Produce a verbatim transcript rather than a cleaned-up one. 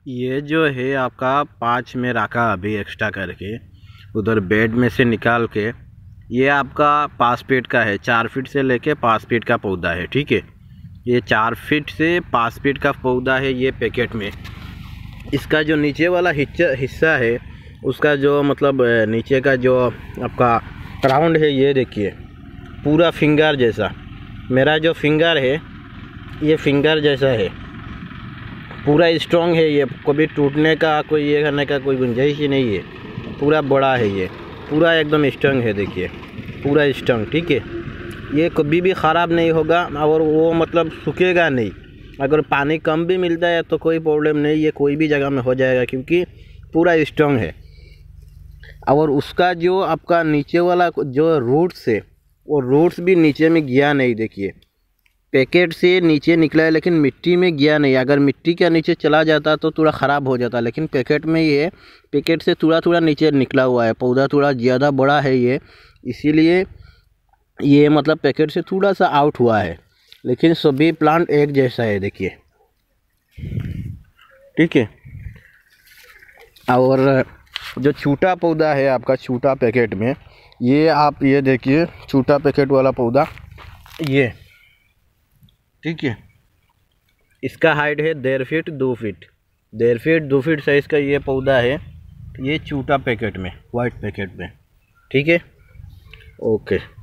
ये जो है आपका पाँच में रखा अभी एक्स्ट्रा करके उधर बेड में से निकाल के। ये आपका पाँच फीट का है, चार फीट से लेके पाँच फीट का पौधा है। ठीक है, ये चार फीट से पाँच फीट का पौधा है ये पैकेट में। इसका जो नीचे वाला हिस्सा हिस्सा है उसका जो मतलब नीचे का जो आपका राउंड है, ये देखिए पूरा फिंगर जैसा। मेरा जो फिंगर है ये फिंगर जैसा है, पूरा स्ट्रॉन्ग है। ये कभी टूटने का कोई ये करने का कोई गुंजाइश ही नहीं है। पूरा बड़ा है, ये पूरा एकदम स्ट्रॉन्ग है। देखिए पूरा स्ट्रॉन्ग। ठीक है, ये कभी भी ख़राब नहीं होगा और वो मतलब सूखेगा नहीं। अगर पानी कम भी मिलता है तो कोई प्रॉब्लम नहीं, ये कोई भी जगह में हो जाएगा क्योंकि पूरा स्ट्रॉन्ग है। और उसका जो आपका नीचे वाला जो रूट्स है वो रूट्स भी नीचे में गया नहीं। देखिए पैकेट से नीचे निकला है लेकिन मिट्टी में गया नहीं। अगर मिट्टी के नीचे चला जाता तो थोड़ा ख़राब हो जाता, लेकिन पैकेट में ये पैकेट से थोड़ा थोड़ा नीचे निकला हुआ है। पौधा थोड़ा ज़्यादा बड़ा है ये, इसीलिए ये मतलब पैकेट से थोड़ा सा आउट हुआ है, लेकिन सभी प्लांट एक जैसा है। देखिए ठीक है। और जो छोटा पौधा है आपका छोटा पैकेट में, ये आप ये देखिए छोटा पैकेट वाला पौधा ये, ठीक है। इसका हाइट है डेढ़ फीट दो फीट डेढ़ फीट दो फीट साइज़ का ये पौधा है, ये छोटा पैकेट में वाइट पैकेट में। ठीक है, ओके।